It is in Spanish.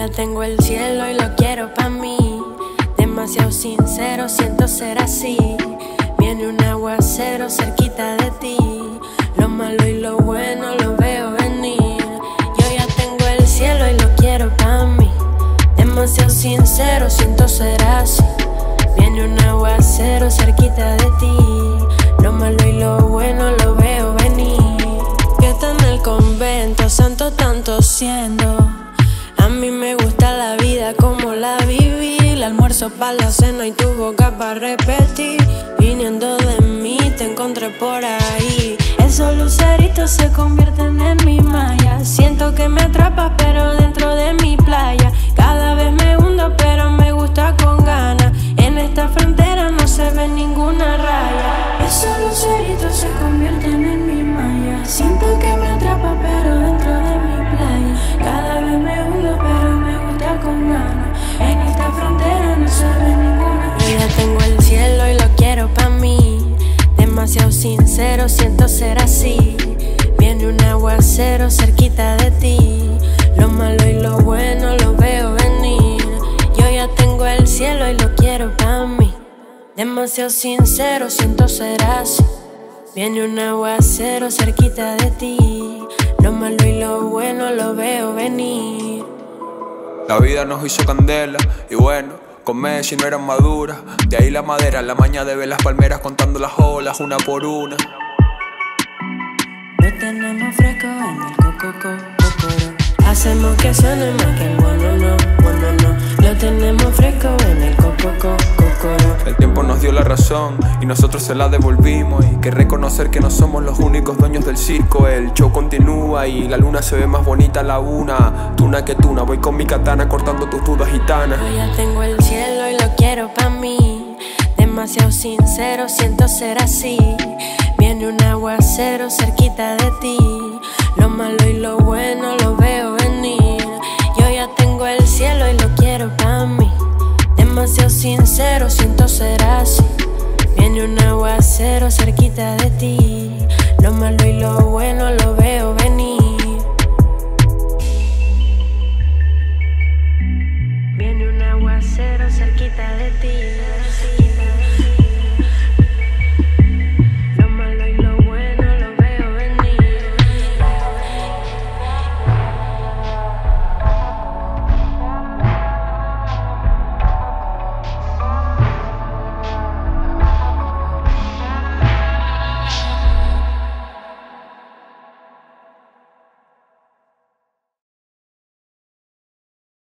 ya tengo el cielo y lo quiero pa' mí. Demasiado sincero, siento ser así. Viene un aguacero cerquita de ti. Lo malo y lo bueno lo veo venir. Yo ya tengo el cielo y lo quiero pa' mí. Demasiado sincero, siento ser así. Viene un aguacero cerquita de ti. Lo malo y lo bueno lo veo venir. Que está en el convento, santo tanto siendo. A mí me gusta la vida como la viví. El almuerzo pa' la cena y tu boca pa' repetir. Viniendo de mí te encontré por ahí. Esos luceritos se convierten en mi malla. Siento que me atrapas pero dentro de mi playa. Cada vez me hundo pero me gusta con ganas. En esta frontera no se ve ninguna raya. Esos luceritos se convierten en mi malla. Siento que me atrapas pero dentro de mi playa. Cada vez me hundo pero me gusta con ganas. En esta frontera no se ve ninguna raya. Yo ya tengo el cielo y lo quiero pa' mí. Demasiado sincero, siento ser así. Viene un aguacero cerquita de ti. Lo malo y lo bueno lo veo venir. Yo ya tengo el cielo y lo quiero pa' mí. Demasiado sincero, siento ser así. Viene un aguacero cerquita de ti. Lo malo y lo bueno lo veo venir. La vida nos hizo candela y bueno, comer si no eran maduras. De ahí la madera, la maña de ver las palmeras contando las olas una por una. Lo tenemos fresco en el cocoro. Hacemos que suene más que el bueno no. Lo tenemos fresco en el cocoro. El tiempo nos dio la razón y nosotros se la devolvimos. Hay que reconocer que no somos los únicos dueños del circo. El show continúa y la luna se ve más bonita a la una. Tuna que tuna, voy con mi katana cortando tus dudas gitanas. Yo ya tengo el cielo y lo quiero pa' mí. Demasiado sincero, siento ser así. Viene un aguacero cerquita de ti. Lo malo y lo bueno lo veo venir. Yo ya tengo el cielo y lo quiero pa' mí. Demasiado sincero, siento ser así. Viene un aguacero cerquita de ti. Lo malo y lo bueno lo veo venir.